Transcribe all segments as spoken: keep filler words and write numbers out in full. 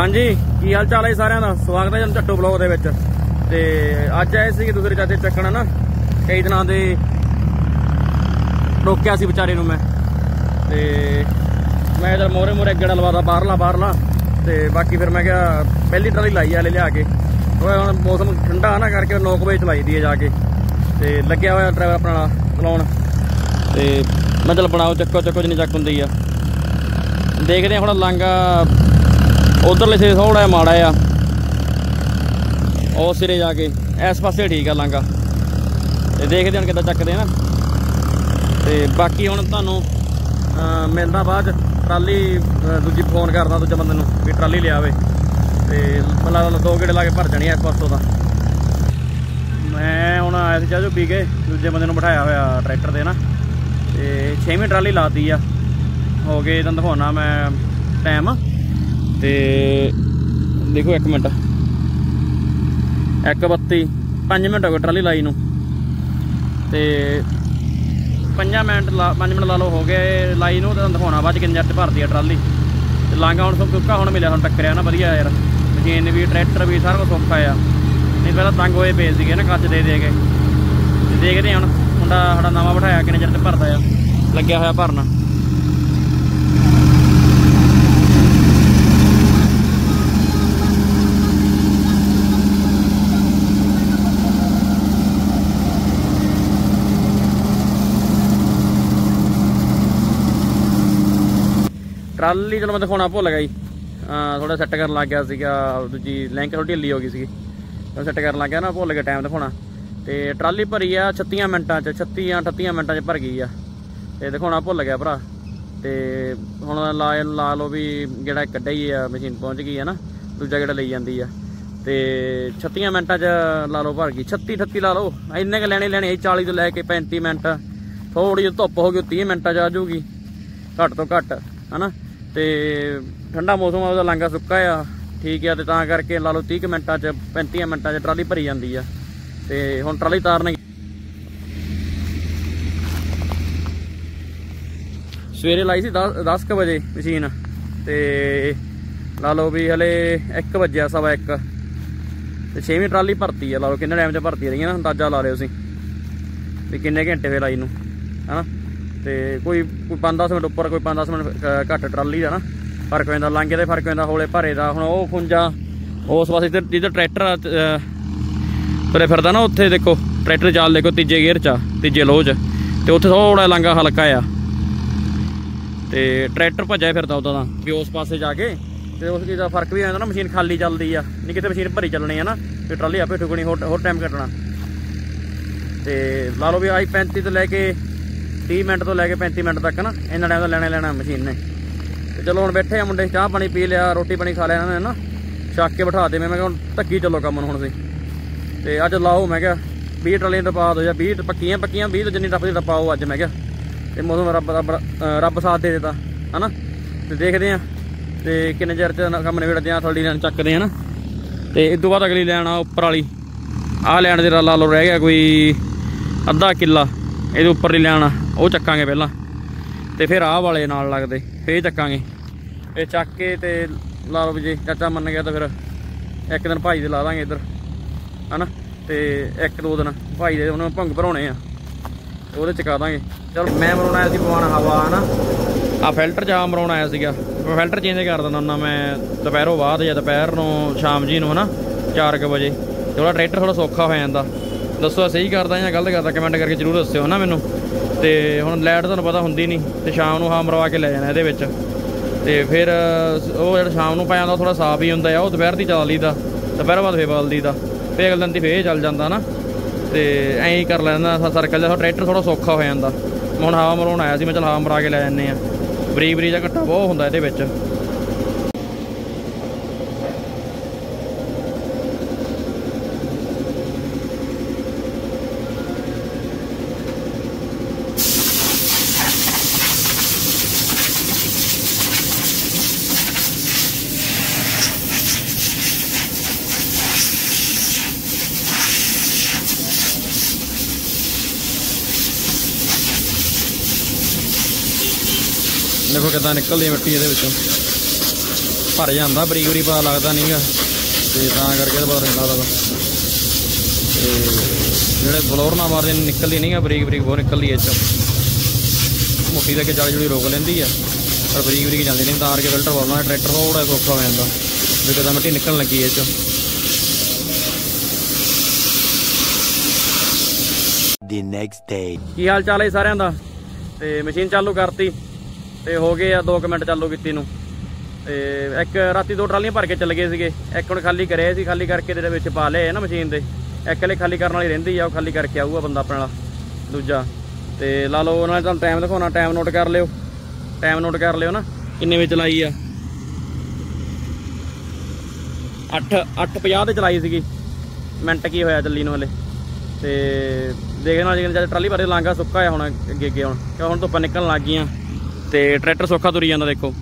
ਹਾਂਜੀ ਕੀ ਹਾਲ ਚਾਲ ਹੈ ਸਾਰਿਆਂ ਦਾ। ਸਵਾਗਤ ਹੈ ਜੀ ਝੱਟੂ ਬਲੌਗ ਦੇ ਵਿੱਚ। ਤੇ ਅੱਜ ਆਏ ਸੀ ਦੂਸਰੇ ਚਾਚੇ ਚੱਕਣ ਨਾ, ਕਈ ਦਿਨਾਂ ਦੇ ਰੋਕਿਆ ਸੀ ਵਿਚਾਰੇ ਨੂੰ ਮੈਂ। ਤੇ ਮੈਂ ਇਧਰ ਮੋਰੇ ਮੋਰੇ ਗੇੜਾ ਲਵਾਦਾ ਬਾਹਰਲਾ ਬਾਹਰਲਾ ਤੇ ਬਾਕੀ ਫਿਰ ਮੈਂ ਕਿਹਾ ਪਹਿਲੀ ਟਰਾਲੀ ਲਾਈ ਆ ਲਿਆ ਕੇ। ਹੁਣ ਮੌਸਮ ਠੰਡਾ ਨਾ ਕਰਕੇ ਨੌ ਕੁ ਵਜੇ ਚਲਾਈ ਦੀ ਹੈ ਜਾ ਕੇ। ਤੇ ਲੱਗਿਆ ਹੋਇਆ ਡਰਾਈਵਰ ਆਪਣਾ ਚਲਾਉਣ। ਤੇ ਮੈਂ ਚੱਲ ਬਣਾਓ ਚੱਕੋ ਚੱਕੋ ਜਿੰਨੀ ਚੱਕ ਹੁੰਦੀ ਆ। ਦੇਖਦੇ ਹਾਂ ਹੁਣ ਲਾਂਗਾ ਉਧਰਲੇ ਸਿਰੇ ਥੋੜਾ ਮਾੜਾ ਆ, ਉਸ ਸਿਰੇ ਜਾ ਕੇ ਇਸ ਪਾਸੇ ਠੀਕ ਆ ਲਾਂਗਾ। ਤੇ ਦੇਖਦੇ ਹੁਣ ਕਿੱਦਾਂ ਚੱਕਦੇ ਆ ਨਾ। ਤੇ ਬਾਕੀ ਹੁਣ ਤੁਹਾਨੂੰ ਮਿਲਦਾ ਬਾਅਦ ਟਰਾਲੀ ਦੂਜੀ ਫੋਨ ਕਰਦਾ ਦੂਜੇ ਬੰਦੇ ਨੂੰ ਵੀ ਟਰਾਲੀ ਲਿਆਵੇ। ਤੇ ਮਤਲਬ ਦੋ ਗੇੜੇ ਲਾ ਕੇ ਭਰ ਜਾਣੀ ਇਸ ਪਾਸੋਂ ਦਾ। ਮੈਂ ਹੁਣ ਆਇਆ ਸੀ ਚਾਹ ਜੋ ਪੀ ਕੇ, ਦੂਜੇ ਬੰਦੇ ਨੂੰ ਬਿਠਾਇਆ ਹੋਇਆ ਟਰੈਕਟਰ ਦੇ ਨਾ। ਤੇ ਛੇਵੀਂ ਟਰਾਲੀ ਲਾਤੀ ਆ, ਹੋ ਗਏ ਤੁਹਾਨੂੰ ਦਿਖਾਉਣਾ ਮੈਂ ਟਾਈਮ। ਤੇ ਦੇਖੋ ਇੱਕ ਮਿੰਟ, ਇੱਕ ਬੱਤੀ ਪੰਜ ਮਿੰਟ ਹੋ ਗਏ ਟਰਾਲੀ ਲਾਈ ਨੂੰ। ਤੇ ਪੰਜਾਂ ਮਿੰਟ ਲਾ ਪੰਜ ਮਿੰਟ ਲਾ ਲਓ ਹੋ ਗਏ ਲਾਈ ਨੂੰ। ਤੇ ਤੁਹਾਨੂੰ ਦਿਖਾਉਣਾ ਬਾਅਦ ਕਿੰਨੇ ਚਿਰ 'ਚ ਭਰਦੀ ਆ ਟਰਾਲੀ। ਤੇ ਲਾਂਘਾ ਹੁਣ ਸੁੱਕਾ ਹੁਣ ਮਿਲਿਆ, ਹੁਣ ਟੱਕਰਿਆ ਨਾ ਵਧੀਆ ਯਾਰ। ਮਸ਼ੀਨ ਵੀ ਟਰੈਕਟਰ ਵੀ ਸਾਰਾ ਕੁਛ ਸੌਖਾ ਆ। ਨਹੀਂ ਪਹਿਲਾਂ ਤੰਗ ਹੋਏ ਪਏ ਸੀਗੇ ਨਾ ਕੱਚ ਦੇ ਦੇ ਕੇ। ਤੇ ਦੇਖਦੇ ਹੁਣ ਮੁੰਡਾ ਸਾਡਾ ਨਵਾਂ ਬਿਠਾਇਆ ਕਿੰਨੇ ਚਿਰ 'ਚ ਭਰਦਾ ਆ, ਲੱਗਿਆ ਹੋਇਆ ਭਰਨ। ਟਰਾਲੀ ਚਲੋ ਮੈਂ ਦਿਖਾਉਣਾ ਭੁੱਲ ਗਿਆ ਜੀ। ਥੋੜਾ ਸੈੱਟ ਕਰਨ ਲੱਗ ਗਿਆ ਸੀਗਾ, ਦੂਜੀ ਲੈਂਕ ਥੋੜੀ ਢਿੱਲੀ ਹੋ ਗਈ ਸੀਗੀ, ਸੈੱਟ ਕਰਨ ਲੱਗ ਗਿਆ ਨਾ, ਭੁੱਲ ਗਿਆ ਟਾਈਮ ਦਿਖਾਉਣਾ। ਤੇ ਟਰਾਲੀ ਭਰੀ ਆ ਛੱਤੀਆਂ ਮਿੰਟਾਂ 'ਚ, ਛੱਤੀ ਜਾਂ ਅਠੱਤੀਆਂ ਮਿੰਟਾਂ 'ਚ ਭਰ ਗਈ ਆ। ਤੇ ਦਿਖਾਉਣਾ ਭੁੱਲ ਗਿਆ ਭਰਾ। ਤੇ ਹੁਣ ਲਾ ਲਾ ਲਓ ਵੀ ਗੇੜਾ ਕੱਢਿਆ ਹੀ ਆ, ਮਸ਼ੀਨ ਪਹੁੰਚ ਗਈ ਆ ਨਾ, ਦੂਜਾ ਗੇੜਾ ਲਈ ਜਾਂਦੀ ਆ। ਤੇ ਛੱਤੀਆਂ ਮਿੰਟਾਂ 'ਚ ਲਾ ਲਓ ਭਰ ਗਈ, ਛੱਤੀ ਅਠੱਤੀ ਲਾ ਲਓ। ਇੰਨੇ ਕੁ ਲੈਣੇ ਲੈਣੇ ਚਾਲੀ ਤੋਂ ਲੈ ਕੇ ਪੈਂਤੀ ਮਿੰਟ। ਥੋੜੀ ਜਿਹੀ ਧੁੱਪ ਹੋ ਗਈ ਤੀਹ ਮਿੰਟਾਂ 'ਚ ਆ ਜਾਊਗੀ ਘੱਟ ਤੋਂ ਘੱਟ ਹੈ ਨਾ। ਤੇ ਠੰਡਾ ਮੌਸਮ ਆ, ਉਹਦਾ ਲਾਂਘਾ ਸੁੱਕਾ ਆ ਠੀਕ ਆ। ਤੇ ਤਾਂ ਕਰਕੇ ਲਾ ਲਓ ਤੀਹ ਕੁ ਮਿੰਟਾਂ 'ਚ ਪੈਂਤੀਆਂ ਮਿੰਟਾਂ 'ਚ ਟਰਾਲੀ ਭਰੀ ਜਾਂਦੀ ਆ। ਤੇ ਹੁਣ ਟਰਾਲੀ ਤਾਰਨ ਸਵੇਰੇ ਲਾਈ ਸੀ ਦਸ ਦਸ ਕੁ ਵਜੇ ਮਸ਼ੀਨ। ਤੇ ਲਾ ਲਓ ਵੀ ਹਲੇ ਇੱਕ ਵੱਜਿਆ ਸਵਾ ਇੱਕ। ਤੇ ਛੇਵੀਂ ਟਰਾਲੀ ਭਰਤੀ ਆ, ਲਾ ਲਓ ਕਿੰਨੇ ਟਾਈਮ 'ਚ ਭਰਤੀ ਰਹੀਆਂ ਨਾ, ਅੰਦਾਜ਼ਾ ਲਾ ਲਿਓ ਤੁਸੀਂ ਵੀ ਕਿੰਨੇ ਘੰਟੇ ਹੋਏ ਲਾਈ ਨੂੰ ਹੈ ਨਾ। ਤੇ ਕੋਈ ਕੋਈ ਪੰਜ ਦਸ ਮਿੰਟ ਉੱਪਰ, ਕੋਈ ਪੰਜ ਦਸ ਮਿੰਟ ਘੱਟ ਟਰਾਲੀ ਦਾ ਨਾ ਫਰਕ ਪੈਂਦਾ। ਲਾਂਘੇ ਦਾ ਫਰਕ ਪੈਂਦਾ, ਹੌਲੇ ਭਾਰੇ ਦਾ। ਹੁਣ ਉਹ ਖੁੰਜਾ ਉਸ ਪਾਸੇ ਜਿੱਧਰ ਜਿੱਧਰ ਟਰੈਕਟਰ ਤੁਰੇ ਫਿਰਦਾ ਨਾ, ਉੱਥੇ ਦੇਖੋ ਟਰੈਕਟਰ ਚੱਲ ਦੇਖੋ ਤੀਜੇ ਗੇਅਰ 'ਚ ਆ, ਤੀਜੇ ਲੋਹ 'ਚ। ਤੇ ਉੱਥੇ ਥੋੜਾ ਲਾਂਘਾ ਹਲਕਾ ਆ। ਤੇ ਟਰੈਕਟਰ ਭੱਜਿਆ ਫਿਰਦਾ ਉੱਦਾਂ ਦਾ ਵੀ ਉਸ ਪਾਸੇ ਜਾ ਕੇ। ਤੇ ਉਸ ਚੀਜ਼ ਦਾ ਫਰਕ ਵੀ ਆਉਂਦਾ ਨਾ, ਮਸ਼ੀਨ ਖਾਲੀ ਚੱਲਦੀ ਆ, ਨਹੀਂ ਕਿਤੇ ਮਸ਼ੀਨ ਭਰੀ ਚੱਲਣੀ ਆ ਨਾ। ਤੇ ਟਰਾਲੀ ਆਪੇ ਠੁਕਣੀ, ਹੋਰ ਹੋਰ ਟਾਈਮ ਕੱਟਣਾ। ਤੇ ਲਾ ਲਓ ਵੀ ਆਹੀ ਪੈਂਤੀ ਤੋਂ ਲੈ ਕੇ ਤੀਹ ਮਿੰਟ ਤੋਂ ਲੈ ਕੇ ਪੈਂਤੀ ਮਿੰਟ ਤੱਕ ਨਾ, ਇੰਨਾ ਟਾਈਮ ਦਾ ਲੈਣਾ ਲੈਣਾ ਮਸ਼ੀਨ ਨੇ। ਤੇ ਚਲੋ ਹੁਣ ਬੈਠੇ ਆ ਮੁੰਡੇ, ਚਾਹ ਪਾਣੀ ਪੀ ਲਿਆ, ਰੋਟੀ ਪਾਣੀ ਖਾ ਲਿਆ ਇਹਨਾਂ ਨੇ ਨਾ, ਛੱਕ ਕੇ ਬਿਠਾ ਦੇ। ਮੈਂ ਕਿਹਾ ਹੁਣ ਧੱਕੀ ਚੱਲੋ ਕੰਮ ਨੂੰ ਹੁਣ ਸੀ। ਤੇ ਅੱਜ ਲਾਓ ਮੈਂ ਕਿਹਾ ਵੀਹ ਟਰਾਲੀਆਂ ਟਪਾ ਦਿਓ, ਜਾਂ ਵੀਹ ਪੱਕੀਆਂ ਪੱਕੀਆਂ ਵੀਹ ਤੋਂ ਜਿੰਨੀ ਟੱਪਦੀ ਟਪਾਓ ਅੱਜ ਮੈਂ ਕਿਹਾ। ਤੇ ਮੌਸਮ ਰੱਬ ਰੱਬ ਰੱਬ ਸਾਥ ਦੇ ਦਿੱਤਾ ਹੈ ਨਾ। ਤੇ ਦੇਖਦੇ ਹਾਂ ਤੇ ਕਿੰਨੇ ਚਿਰ 'ਚ ਕੰਮ ਨਿਬੇੜਦੇ ਆ, ਥੋੜੀ ਲੈਣ ਚੱਕਦੇ ਹਾਂ ਨਾ। ਤੇ ਇਸ ਤੋਂ ਬਾਅਦ ਅਗਲੀ ਲੈਣ ਆ ਉੱਪਰ ਵਾਲੀ। ਆਹ ਲੈਣ ਦੇ ਲਾ ਲਓ ਰਹਿ ਗਿਆ ਕੋਈ ਅੱਧਾ ਕਿੱਲਾ, ਇਹਦੇ ਉੱਪਰ ਦੀ ਲੈਣ ਆ, ਉਹ ਚੱਕਾਂਗੇ ਪਹਿਲਾਂ। ਤੇ ਫਿਰ ਆਹ ਵਾਲੇ ਨਾਲ ਲੱਗਦੇ ਫੇਰ ਚੱਕਾਂਗੇ। ਇਹ ਚੱਕ ਕੇ ਤੇ ਲਾ ਲਓ ਵੀ ਜੇ ਚਾਚਾ ਮੰਨ ਗਿਆ ਤਾਂ ਫਿਰ ਇੱਕ ਦਿਨ ਭਾਈ ਦੇ ਲਾ ਦਾਂਗੇ ਇੱਧਰ ਹੈ ਨਾ। ਤੇ ਇੱਕ ਦੋ ਦਿਨ ਭਾਈ ਦੇ ਉਹਨੂੰ ਭੰਗ ਭਰਾਉਣੇ ਆ, ਉਹਦੇ ਚਕਾ ਦਾਂਗੇ। ਚਲੋ ਮੈਂ ਮਰਾਉਣਾ ਆਇਆ ਸੀ ਪਵਾਉਣ ਹਵਾ ਹੈ ਨਾ। ਆਹ ਫਿਲਟਰ 'ਚ ਆ ਮਰਾਉਣ ਆਇਆ ਸੀਗਾ। ਫਿਲਟਰ ਚੇਂਜ ਕਰ ਦਿੰਦਾ ਹੁੰਦਾ ਮੈਂ ਦੁਪਹਿਰੋਂ ਬਾਅਦ, ਜਾਂ ਦੁਪਹਿਰ ਨੂੰ ਸ਼ਾਮ ਜੀ ਨੂੰ ਹੈ ਨਾ ਚਾਰ ਕੁ ਵਜੇ। ਥੋੜ੍ਹਾ ਟਰੈਕਟਰ ਥੋੜ੍ਹਾ ਸੌਖਾ ਹੋ ਜਾਂਦਾ। ਦੱਸੋ ਸਹੀ ਕਰਦਾ ਜਾਂ ਗਲਤ ਕਰਦਾ, ਕਮੈਂਟ ਕਰਕੇ ਜ਼ਰੂਰ ਦੱਸਿਓ ਨਾ ਮੈਨੂੰ। ਤੇ ਹੁਣ ਲਾਈਟ ਤੁਹਾਨੂੰ ਪਤਾ ਹੁੰਦੀ ਨਹੀਂ, ਤੇ ਸ਼ਾਮ ਨੂੰ ਹਾਂ ਮਰਵਾ ਕੇ ਲੈ ਜਾਣਾ ਇਹਦੇ ਵਿੱਚ। ਤੇ ਫਿਰ ਉਹ ਜਿਹੜਾ ਸ਼ਾਮ ਨੂੰ ਪੈ ਜਾਂਦਾ ਉਹ ਥੋੜ੍ਹਾ ਸਾਫ਼ ਹੀ ਹੁੰਦਾ ਆ, ਉਹ ਦੁਪਹਿਰ ਦੀ ਚਲਾ ਲਈਦਾ, ਦੁਪਹਿਰ ਬਾਅਦ ਫੇਰ ਬਦਲ ਦਈਦਾ, ਫਿਰ ਅਗਲੇ ਦਿਨ ਦੀ ਫੇਰ ਚੱਲ ਜਾਂਦਾ ਨਾ। ਤੇ ਐਂ ਹੀ ਕਰ ਲੈਂਦਾ ਸਰਕਲ ਜਿਹਾ, ਟਰੈਕਟਰ ਥੋੜ੍ਹਾ ਸੌਖਾ ਹੋ ਜਾਂਦਾ। ਹੁਣ ਹਵਾ ਮਰਾਉਣ ਆਇਆ ਸੀ ਮੈਂ, ਚੱਲ ਹਵਾ ਮਰਾ ਕੇ ਲੈ ਜਾਂਦੇ ਹਾਂ। ਬਰੀਕ ਬਰੀਕ ਜਿਹਾ ਘੱਟਾ ਬਹੁਤ ਹੁੰਦਾ ਇਹਦੇ ਵਿੱਚ। देखो कितना निकलती है मिट्टी ये। ਭਰ ਜਾਂਦਾ, ਬਰੀਕ ਬਰੀਕ ਪਤਾ ਲੱਗਦਾ ਨਹੀਂਗਾ ਤੇ ਤਾਂ ਕਰਕੇ ਤਾਂ ਪਤਾ ਨਹੀਂ ਲੱਗਦਾ। ਤੇ ਜਿਹੜੇ ਬਲੋਰ ਨਾਲ ਮਾਰਦੇ ਨਿਕਲਦੀ ਨਹੀਂਗਾ, ਬਰੀਕ ਬਰੀਕ ਬਹੁਤ ਨਿਕਲਦੀ ਹੈ ਇਹ 'ਚ। ਮੋਟੀ ਲੈ ਕੇ ਜਾਲੀ ਜੁਲੀ ਰੋਕ ਲੈਂਦੀ ਆ ਪਰ ਬਰੀਕ ਬਰੀਕ ਜਾਂਦੀ ਨਹੀਂ, ਤਾਂ ਕਰਕੇ ਫਿਲਟਰ ਪਾਉਣਾ ਟਰੈਕਟਰ ਥੋੜਾ ਸੌਖਾ ਹੋ ਜਾਂਦਾ ਵੀ ਕਿਤੇ ਮਿੱਟੀ ਨਿਕਲਣ ਲੱਗੀ ਇਹ 'ਚ। The next day ਕੀ ਹਾਲ ਚਾਲ ਹੈ ਸਾਰਿਆਂ ਦਾ। ਤੇ ਮਸ਼ੀਨ ਚਾਲੂ ਕਰਤੀ ਤੇ ਹੋ ਗਏ ਆ ਦੋ ਕੁ ਮਿੰਟ ਚਾਲੂ ਕੀਤੀ ਨੂੰ। ਤੇ ਇੱਕ ਰਾਤੀ ਦੋ ਟਰਾਲੀਆਂ ਭਰ ਕੇ ਚੱਲ ਗਏ ਸੀਗੇ, ਇੱਕ ਹੁਣ ਖਾਲੀ ਕਰਿਆ ਸੀ, ਖਾਲੀ ਕਰਕੇ ਇਹਦੇ ਵਿੱਚ ਪਾ ਲਏ ਨਾ ਮਸ਼ੀਨ ਦੇ। ਇੱਕ ਲਈ ਖਾਲੀ ਕਰਨ ਵਾਲੀ ਰਹਿੰਦੀ ਆ, ਉਹ ਖਾਲੀ ਕਰਕੇ ਆਊਗਾ ਬੰਦਾ ਆਪਣੇ ਵਾਲਾ ਦੂਜਾ। ਤੇ ਲਾ ਲਓ ਉਹਨਾਂ ਨੇ ਤੁਹਾਨੂੰ ਟਾਈਮ ਦਿਖਾਉਣਾ, ਟਾਈਮ ਨੋਟ ਕਰ ਲਿਓ, ਟਾਈਮ ਨੋਟ ਕਰ ਲਿਓ ਨਾ ਕਿੰਨੇ ਵਜੇ ਚਲਾਈ ਆ। ਅੱਠ ਅੱਠ ਪੰਜਾਹ ਤੇ ਚਲਾਈ ਸੀਗੀ, ਮਿੰਟ ਕੀ ਹੋਇਆ ਚੱਲੀ ਨੂੰ ਹਲੇ। ਤੇ ਦੇਖਦੇ ਨਾਲ ਜਿਵੇਂ ਟਰਾਲੀ ਭਰੇ ਲਾਂਘਾ ਸੁੱਕਾ ਆ ਹੁਣ ਅੱਗੇ ਅੱਗੇ ਹੁਣ ਕਿਉਂ ਹੁਣ ਧੁੱਪਾਂ ਨਿਕਲਣ ਲੱਗ ਗਈਆਂ ਤੇ ਟਰੈਕਟਰ ਸੌਖਾ ਤੁਰੀ ਜਾਂਦਾ ਦੇਖੋ।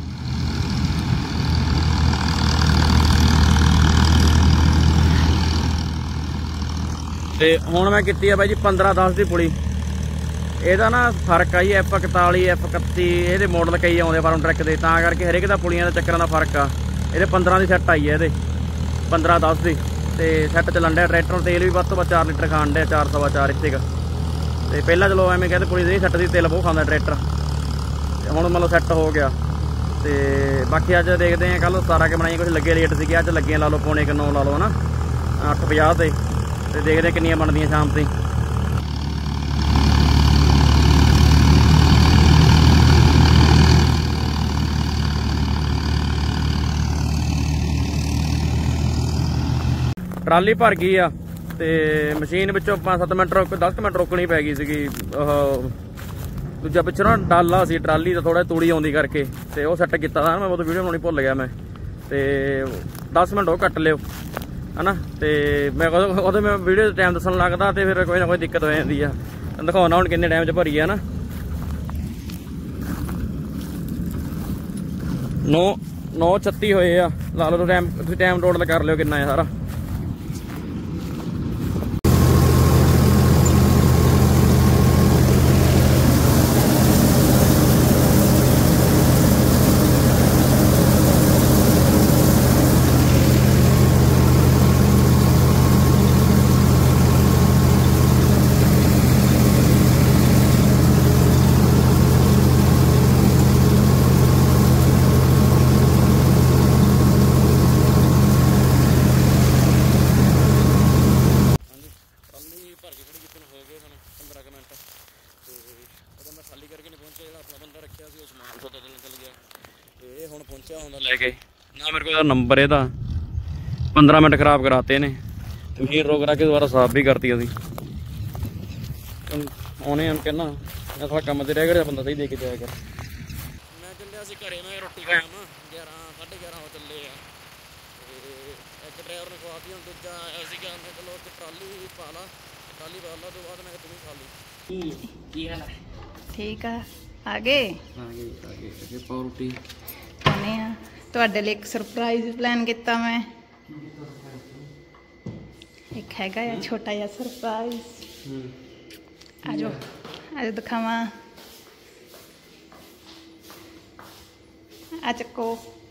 ਤੇ ਹੁਣ ਮੈਂ ਕੀਤੀ ਆ ਬਾਈ ਜੀ ਪੰਦਰਾਂ ਦਸ ਦੀ ਪੁਲੀ। ਇਹਦਾ ਨਾ ਫਰਕ ਆ ਜੀ ਐਫ ਇਕਤਾਲੀ ਐਫ ਇਕੱਤੀ ਇਹਦੇ ਮਾਡਲ ਕਈ ਆਉਂਦੇ ਫਾਰਮ ਟਰੈਕ ਦੇ, ਤਾਂ ਕਰਕੇ ਹਰੇਕ ਦਾ ਪੁਲੀਆਂ ਦੇ ਚੱਕਰਾਂ ਦਾ ਫਰਕ ਆ। ਇਹਦੇ ਪੰਦਰਾਂ ਦੀ ਸੈੱਟ ਆਈ ਹੈ, ਇਹਦੇ ਪੰਦਰਾਂ ਦਸ ਦੀ ਤੇ ਸੈੱਟ ਚੱਲਣ ਡਿਆ। ਟਰੈਕਟਰ ਤੇਲ ਵੀ ਵੱਧ ਤੋਂ ਵੱਧ ਚਾਰ ਲੀਟਰ ਖਾਣ ਡਿਆ, ਚਾਰ ਸਵਾ ਚਾਰ ਇੱਥੇ ਕ। ਤੇ ਪਹਿਲਾਂ ਚਲੋ ਐਵੇਂ ਕਹਿੰਦੇ ਪੁਲੀ ਨਹੀਂ ਸੈੱਟ ਦੀ, ਤੇਲ ਬਹੁਤ ਖਾਂਦਾ ਟਰੈਕਟਰ। ਤੇ ਹੁਣ ਮਤਲਬ ਸੈੱਟ ਹੋ ਗਿਆ। ਤੇ ਬਾਕੀ ਅੱਜ ਦੇਖਦੇ ਹਾਂ, ਕੱਲ੍ਹ ਸਾਰਾ ਕੇ ਬਣਾਈ ਕੁਛ ਲੱਗੇ ਰੇਟ ਸੀਗੇ, ਅੱਜ ਲੱਗੇ ਲਾ ਲਓ ਪੌਣੇ ਕੁ ਨੌ ਲਾ ਲਓ ਹੈ ਨਾ, ਅੱਠ ਪੰਜਾਹ ਤੇ। ਤੇ ਦੇਖਦੇ ਕਿੰਨੀਆਂ ਬਣਦੀਆਂ ਸ਼ਾਮ ਤੇ। ਟਰਾਲੀ ਭਰ ਗਈ ਆ ਤੇ ਮਸ਼ੀਨ ਵਿੱਚੋਂ ਪੰਜ ਸੱਤ ਮਿੰਟ ਰੁਕ ਦਸ ਮਿੰਟ ਰੋਕਣੀ ਪੈ ਗਈ ਸੀਗੀ। ਉਹ ਦੂਜਾ ਪਿੱਛੋਂ ਨਾ ਡਾਲਾ ਸੀ ਟਰਾਲੀ ਦਾ, ਥੋੜਾ ਤੂੜੀ ਆਉਂਦੀ ਕਰਕੇ, ਤੇ ਉਹ ਸੈੱਟ ਕੀਤਾ ਤਾਂ ਮੈਂ ਉਹ ਵੀਡੀਓ ਬਣਾਉਣੀ ਭੁੱਲ ਗਿਆ ਮੈਂ। ਤੇ ਦਸ ਮਿੰਟ ਉਹ ਕੱਟ ਲਿਓ ਹੈ ਨਾ। ਤੇ ਮੈਂ ਉਹਦੇ ਮੈਂ ਵੀਡੀਓ ਦਾ ਟਾਈਮ ਦੱਸਣ ਲੱਗਦਾ ਤੇ ਫਿਰ ਕੋਈ ਨਾ ਕੋਈ ਦਿੱਕਤ ਹੋ ਜਾਂਦੀ ਆ। ਦਿਖਾਉਣਾ ਹੁਣ ਕਿੰਨੇ ਟਾਈਮ 'ਚ ਭਰੀ ਆ ਨਾ। ਨੌ ਨੌ ਛੱਤੀ ਹੋਏ ਆ ਲਾ ਲਓ ਟਾਈਮ, ਤੁਸੀਂ ਟਾਈਮ ਟੋਟਲ ਕਰ ਲਿਓ ਕਿੰਨਾ ਆ ਸਾਰਾ। ਇਹ ਹੁਣ ਪਹੁੰਚਿਆ ਹੁੰਦਾ ਲੈ ਕੇ ਨਾ, ਮੇਰੇ ਕੋਲ ਨੰਬਰ ਇਹਦਾ। ਪੰਦਰਾਂ ਮਿੰਟ ਖਰਾਬ ਕਰਾਤੇ ਨੇ ਤੇ ਮਸ਼ੀਨ ਰੋਕ ਰਾ ਕੇ ਦੁਬਾਰਾ ਸਾਫ਼ ਵੀ ਕਰਤੀ ਅਸੀਂ। ਆਉਣੇ ਹੁਣ ਕਹਿੰਦਾ ਮੈਂ ਥੋੜਾ ਕੰਮ ਤੇ ਰਹਿ ਗਿਆ, ਬੰਦਾ ਸਹੀ ਦੇ ਕੇ ਜਾਇਆ ਕਰ। ਮੈਂ ਚੱਲਿਆ ਸੀ ਘਰੇ, ਮੈਂ ਰੋਟੀ ਖਾਇਆ ਮੈਂ ਗਿਆਰਾਂ ਸਾਢੇ ਗਿਆਰਾਂ ਹੋ ਚੱਲੇ ਆ। ਤੇ ਇੱਕ ਡਰਾਈਵਰ ਨੇ ਖਵਾਤੀ, ਹੁਣ ਦੂਜਾ ਆਇਆ ਸੀਗਾ, ਮੈਂ ਚਲੋ ਇੱਕ ਟਰਾਲੀ ਪਾ ਲਾ, ਟਰਾਲੀ ਪਾ ਲਾ ਤੋਂ ਬਾਅਦ ਮੈਂ ਤੂੰ ਵੀ ਖਾ ਲਈ। ਕੀ ਹਾਲ ਹੈ? ਠੀਕ ਆ। ਆ ਗਏ ਆ ਗਏ ਆ ਗਏ ਅੱਗੇ ਪਾਉ ਰੋਟੀ ਖਾਣੇ ਆ। ਤੁਹਾਡੇ ਲਈ ਇੱਕ ਸਰਪ੍ਰਾਈਜ਼ ਪਲਾਨ ਕੀਤਾ ਮੈਂ। ਇੱਕ ਹੈਗਾ ਆ ਛੋਟਾ ਜਿਹਾ ਸਰਪ੍ਰਾਈਜ਼। ਆ ਜਾਓ ਆ ਜਾਓ ਦਿਖਾਵਾਂ। ਆ ਚੱਕੋ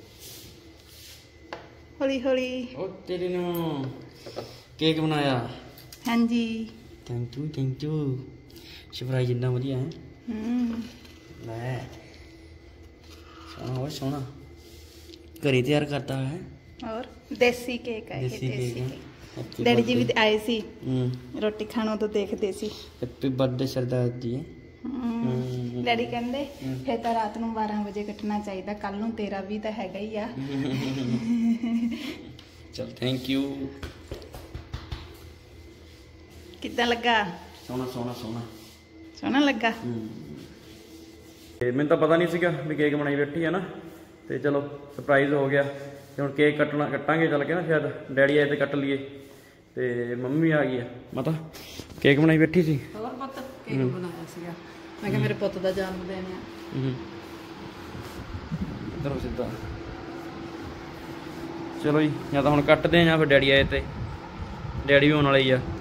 ਹੌਲੀ ਹੌਲੀ। ਉਹ ਤੇਰੇ ਨੂੰ ਕੇਕ ਬਣਾਇਆ। ਹਾਂਜੀ thank you thank you. Surprise ਇੰਨਾ ਵਧੀਆ ਹੈ। ਹੂੰ ਲੈ ਸੋਹਣਾ ਬਹੁਤ ਸੋਹਣਾ ਘਰੇ ਤਿਆਰ ਕਰਤਾ ਹੈ। ਔਰ ਦੇਸੀ ਕੇਕ ਹੈ ਇਹ, ਦੇਸੀ ਦੇਸੀ ਕੇਕ ਕੇਕ। ਡੈਡੀ ਜੀ ਵੀ ਆਏ ਸੀ ਹੂੰ ਰੋਟੀ ਖਾਣੋਂ ਤੋਂ ਦੇਖਦੇ ਸੀ। Happy birthday Sardar ji. ਹੂੰ ਡੈਡੀ ਕਹਿੰਦੇ ਫਿਰ ਤਾਂ ਰਾਤ ਨੂੰ ਬਾਰਾਂ ਵਜੇ ਕੱਟਣਾ ਚਾਹੀਦਾ, ਕੱਲ ਨੂੰ ਤੇਰਾ ਵੀ ਤਾਂ ਹੈਗਾ ਹੀ ਆ। ਚਲ ਥੈਂਕ ਯੂ। ਕਿੱਦਾਂ ਲੱਗਾ? ਸੋਹਣਾ ਸੋਹਣਾ ਸੋਹਣਾ ਸੋਹਣਾ ਲੱਗਾ। ਤੇ ਮੈਨੂੰ ਤਾਂ ਪਤਾ ਨਹੀਂ ਸੀਗਾ ਵੀ ਕੇਕ ਬਣਾਈ ਬੈਠੀ ਹੈ ਨਾ, ਤੇ ਚਲੋ ਸਰਪ੍ਰਾਈਜ਼ ਹੋ ਗਿਆ। ਤੇ ਹੁਣ ਕੇਕ ਕੱਟਣਾ ਕੱਟਾਂਗੇ ਚੱਲ ਕੇ ਨਾ, ਸ਼ਾਇਦ ਡੈਡੀ ਆਏ ਤੇ ਕੱਟ ਲਈਏ। ਤੇ ਮੰਮੀ ਆ ਗਈ ਆ, ਮਤਾ ਕੇਕ ਬਣਾਈ ਬੈਠੀ ਸੀ। ਹੋਰ ਪੁੱਤ ਕੇਕ ਬਣਾਇਆ ਸੀਗਾ, ਮੈਂ ਕਿਹਾ ਮੇਰੇ ਪੁੱਤ ਦਾ ਜਨਮ ਦਿਨ ਆ। ਹੂੰ ਇਧਰੋਂ ਸਿੱਧਾ ਚਲੋ ਜੀ, ਜਾਂ ਤਾਂ ਹੁਣ ਕੱਟਦੇ ਆ ਜਾਂ ਫਿਰ ਡੈਡੀ ਆਏ ਤੇ। ਡੈਡੀ ਵੀ ਆਉਣ ਵਾਲੇ ਹੀ ਆ।